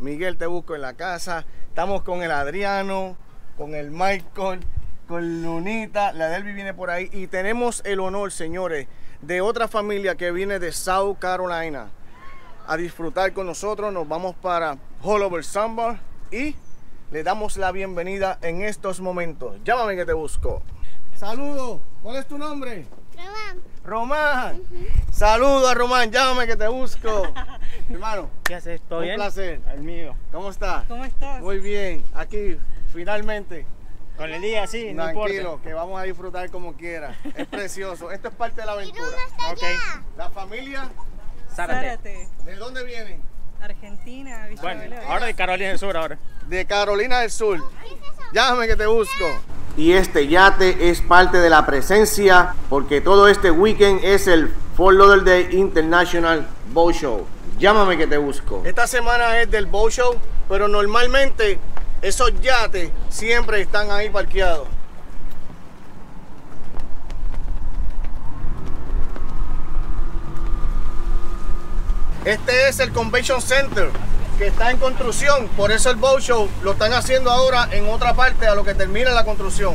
Miguel Te Busco en la casa. Estamos con el Adriano, con el Michael, con Lunita, la Delvi viene por ahí. Y tenemos el honor, señores, de otra familia que viene de South Carolina a disfrutar con nosotros. Nos vamos para All Over Samba y le damos la bienvenida en estos momentos. Llámame que te busco. Saludos. ¿Cuál es tu nombre? Román. Román. Saludos a Román. Llámame que te busco. Hermano. ¿Qué haces? ¿Todo bien? Un placer. El mío. ¿Cómo estás? ¿Cómo estás? Muy bien. Aquí, finalmente. Con el día, sí, no Tranquilo, importa. que vamos a disfrutar como quiera. Es precioso. Esto es parte de la ¿Y aventura. dónde está allá? La familia, Zárate. ¿de dónde vienen? Argentina, Villa Bueno, Bel Air. ahora de Carolina del Sur ahora. De Carolina del Sur. ¿Qué es eso? Llámame que te busco. Y este yate es parte de la presencia porque todo este weekend es el Fort Lauderdale International Boat Show. Llámame que te busco. Esta semana es del Boat Show, pero normalmente esos yates siempre están ahí parqueados. Este es el Convention Center que está en construcción, por eso el Boat Show lo están haciendo ahora en otra parte a lo que termina la construcción.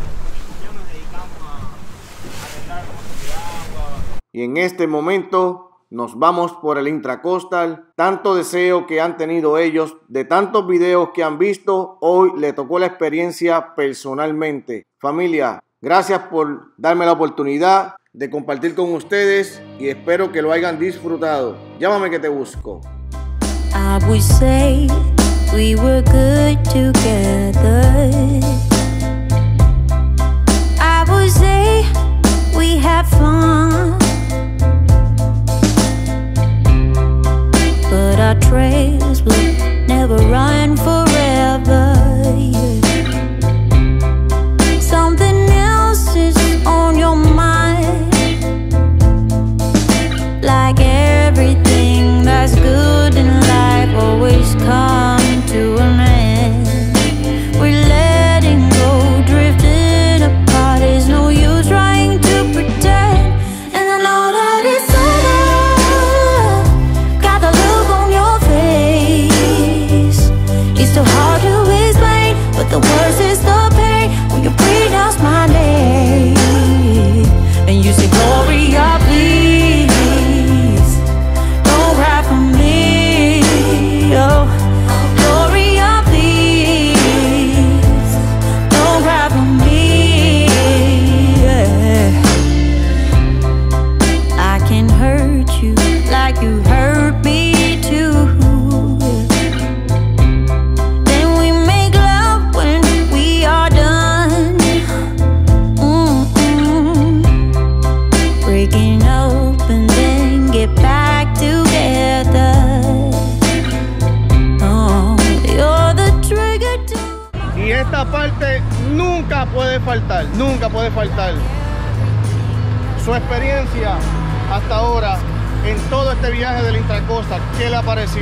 Y en este momento nos vamos por el Intracoastal. Tanto deseo que han tenido ellos, de tantos videos que han visto, hoy le tocó la experiencia personalmente. Familia, gracias por darme la oportunidad de compartir con ustedes y espero que lo hayan disfrutado. Llámame que te busco. I would say we were good together. I would say we had fun, but our trails will never run forever. Something else is on your mind, like everything that's good in life always come to an end. We're letting go, drifting apart. There's no use trying to pretend. And I know that it's over. Got the look on your face. It's so hard to explain, but the worst is the pain when you pronounce my name and you say, Gloria, please. Don't cry for me, oh, Gloria, please. Don't cry for me, yeah. I can hurt you like you hurt me too. Then we make love when we are done. Breaking up and then get back together. Oh, you're the trigger to. Y esta parte nunca puede faltar, nunca puede faltar. Su experiencia hasta ahora en todo este viaje del Intracoastal, ¿qué le ha parecido?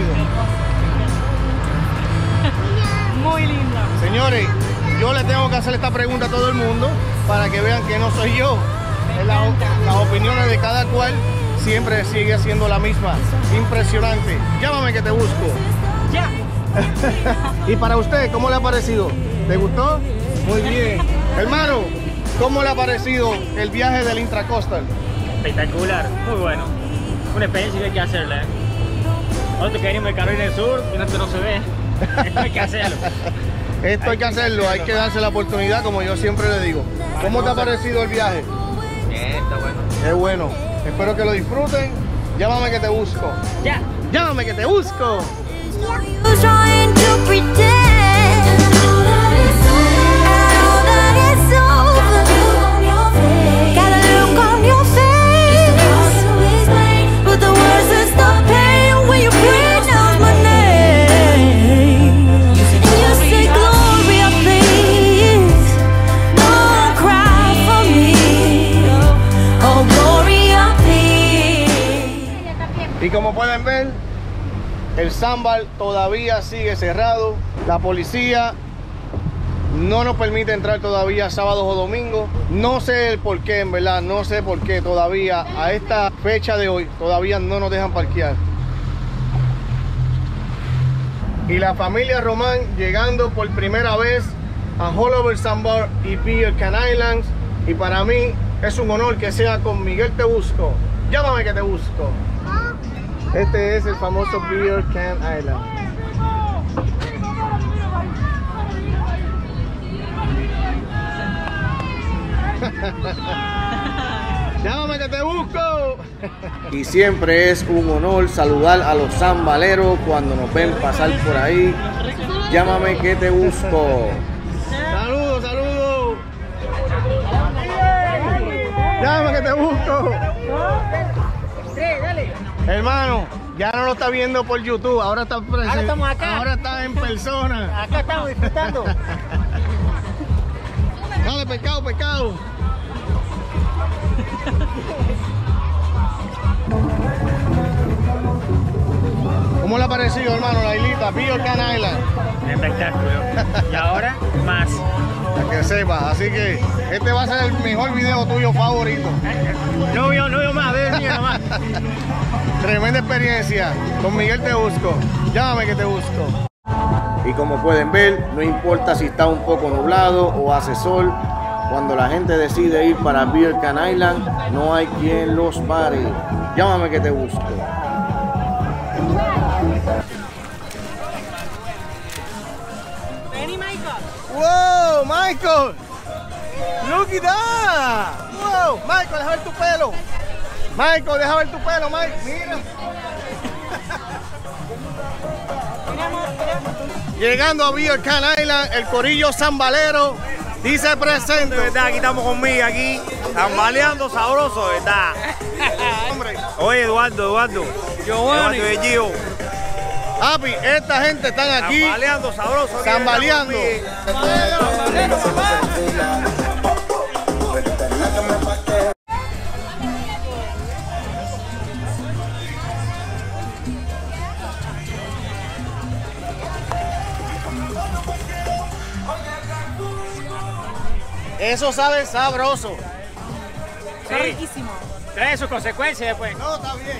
Muy linda. Señores, yo le tengo que hacer esta pregunta a todo el mundo para que vean que no soy yo. Las opiniones de cada cual siempre sigue siendo la misma. Impresionante. Llámame que te busco. Ya. Y para usted, ¿cómo le ha parecido? ¿Te gustó? Muy bien. Hermano, ¿cómo le ha parecido el viaje del Intracoastal? Espectacular, muy bueno. Una experiencia que hay que hacerla. Nosotros que venimos de Carolina del Sur, y esto no se ve. Esto hay que hacerlo. Esto hay que hacerlo, hay que darse la oportunidad, como yo siempre le digo. ¿Cómo te ha parecido el viaje? Bien, está bueno. Qué bueno. Espero que lo disfruten. Llámame que te busco. Ya. Llámame que te busco. You're trying to pretend. I know that it's over. Got a look on your face, but the worst is the pain when you pronounce my name and you say, Gloria, please. Don't cry for me, oh Gloria, please. Y como pueden ver, el Sandbar todavía sigue cerrado. La policía no nos permite entrar todavía sábados o domingos. No sé el por qué, en verdad, no sé por qué todavía a esta fecha de hoy todavía no nos dejan parquear. y la familia Román llegando por primera vez a Haulover Sandbar y Beer Can Islands. Y para mí es un honor que sea con Miguel Te Busco. Llámame que te busco. Este es el famoso Beer Can Island. Llámame que te busco. Y siempre es un honor saludar a los zambaleros cuando nos ven pasar por ahí. Llámame que te busco. Saludos, saludos. Llámame que te busco. Hermano, ya no lo está viendo por YouTube, ahora está presente. Ahora estamos acá. Ahora está en persona. Acá estamos disfrutando. Dale, pescado, pescado. ¿Cómo le ha parecido, hermano, la islita, Beer Can Island? Espectáculo. Y ahora más. Para que sepa, así que este va a ser el mejor video tuyo favorito. No veo más, veo el mío nomás. Tremenda experiencia con Miguel Te Busco. Llámame que te busco. Y como pueden ver, no importa si está un poco nublado o hace sol, cuando la gente decide ir para Beer Can Island, no hay quien los pare. Llámame que te busco. Ven y Michael. ¡Wow, Michael! ¡Look at that! ¡Wow! Michael, deja ver tu pelo. Michael, deja ver tu pelo, Mike. Mira. Llegando a Beer Can Island, el corillo zambalero dice presente. De verdad, aquí estamos con Miguel, aquí zambaleando sabroso, de verdad. Hombre. Oye, Eduardo. Giovanni. De Gio. Papi, esta gente están aquí Zambaleando sabroso. aquí zambaleando. estamos con Miguel. Eso sabe sabroso. Está riquísimo. Trae sus consecuencias después. No, está bien.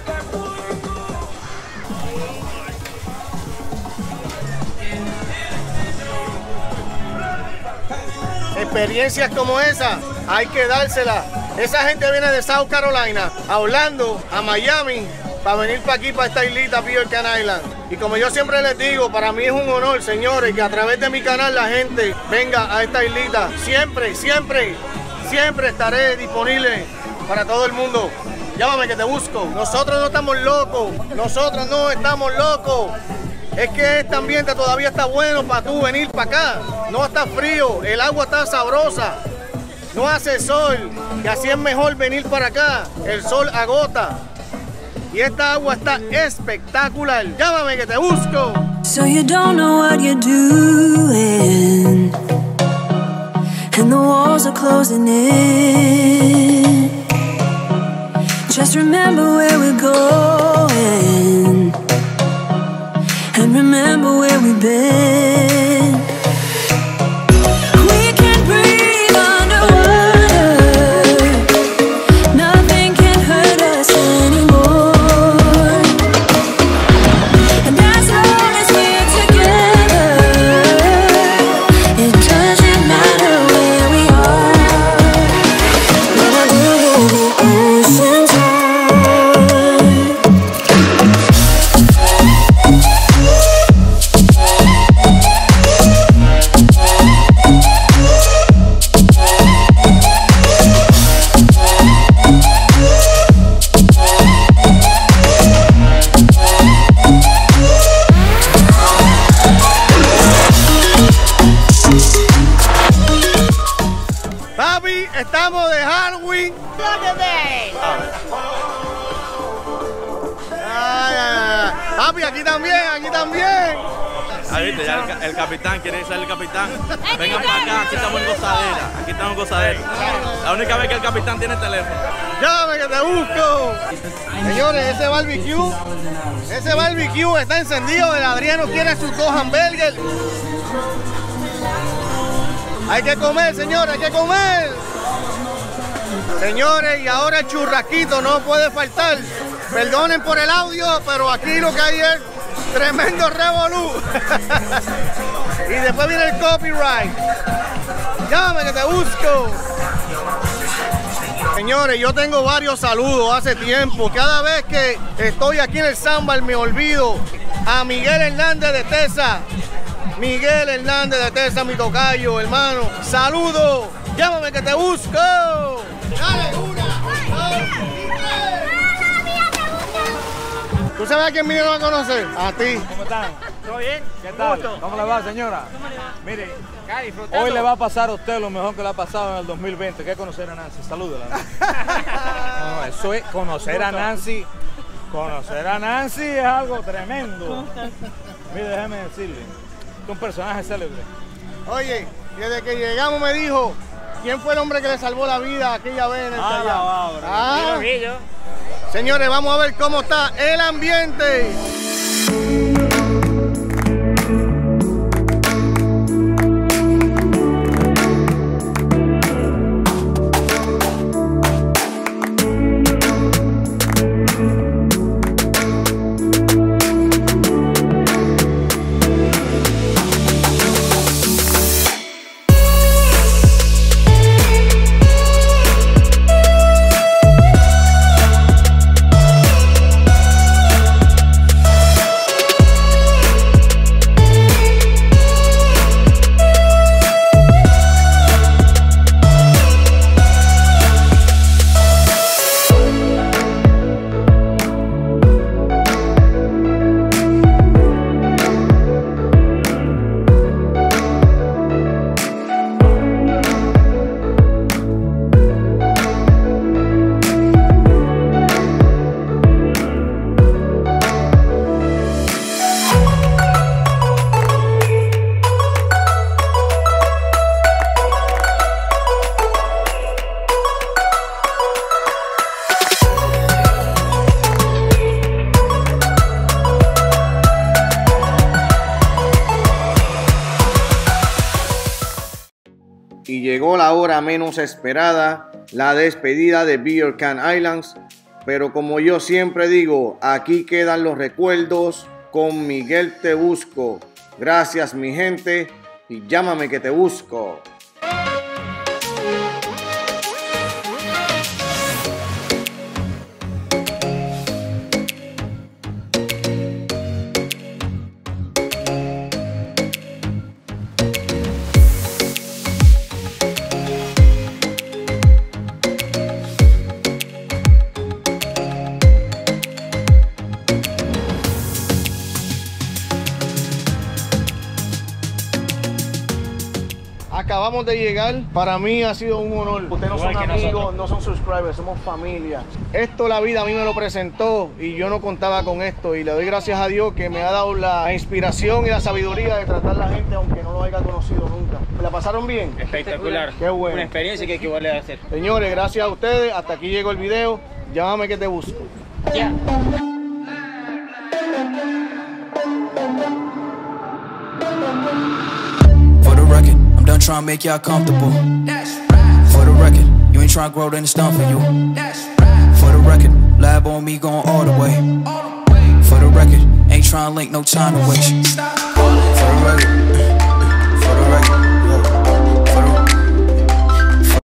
Experiencias como esa hay que dárselas. Esa gente viene de South Carolina, a Orlando, a Miami, para venir para aquí, para esta islita Beer Can Island. Y como yo siempre les digo, para mí es un honor, señores, que a través de mi canal la gente venga a esta islita. Siempre estaré disponible para todo el mundo. Llámame que te busco. Nosotros no estamos locos. Nosotros no estamos locos. Es que este ambiente todavía está bueno para tú venir para acá. No está frío, el agua está sabrosa. No hace sol. Y así es mejor venir para acá. El sol agota. Y esta agua está espectacular. Llámame que te busco. So you don't know what you're doing, and the walls are closing in. Just remember where we're going, and remember where we've been. We can breathe underwater. Nothing can hurt us anymore. And as long as we're together, it doesn't matter where we are. When I do the ocean's high. Papi, estamos de Halloween. Papi, aquí también, aquí también. Ahí viste, ya el capitán, quiere ser el capitán. Vengan para acá, aquí estamos en gozadera. Aquí estamos en gozadera. La única vez que el capitán tiene teléfono. Llámame que te busco. Señores, ese barbecue está encendido. El Adriano quiere sus 2 hamburgues. Hay que comer, señores, hay que comer. Señores, y ahora el churrasquito no puede faltar. Perdonen por el audio, pero aquí lo que hay es Tremendo revolú. Y después viene el copyright. Llámame que te busco. Señores, yo tengo varios saludos hace tiempo. Cada vez que estoy aquí en el Sambal me olvido a Miguel Hernández de Tesa. Miguel Hernández de Tesa, mi tocayo, hermano. Saludos. Llámame que te busco. Dale, una, dos, y tres. ¿Tú sabes a quién Miguel va a conocer? A ti. ¿Cómo están? ¿Todo bien? ¿Qué tal? ¿Cómo le va, señora? Mire, hoy le va a pasar a usted lo mejor que le ha pasado en el 2020, que es conocer a Nancy. Salúdela. No, eso es conocer a Nancy. Conocer a Nancy es algo tremendo. Mire, déjeme decirle, es un personaje célebre. Oye, desde que llegamos me dijo, ¿quién fue el hombre que le salvó la vida aquella vez en el Callao? Señores, vamos a ver cómo está el ambiente. Y llegó la hora menos esperada, la despedida de Beer Can Islands. Pero como yo siempre digo, aquí quedan los recuerdos con Miguel Te Busco. Gracias mi gente y llámame que te busco. Acabamos de llegar, para mí ha sido un honor. Ustedes no son amigos, no son subscribers, somos familia. Esto la vida a mí me lo presentó y yo no contaba con esto. Y le doy gracias a Dios que me ha dado la inspiración y la sabiduría de tratar a la gente aunque no lo haya conocido nunca. ¿La pasaron bien? Espectacular. Qué bueno. Una experiencia que hay que volver a hacer. Señores, gracias a ustedes. Hasta aquí llegó el video. Llámame que te busco. Ya. Done trying to make y'all comfortable. For the record, you ain't trying to grow, then it's done for you. For the record, lab on me going all the way. For the record, ain't trying to link, no time to waste. For the record.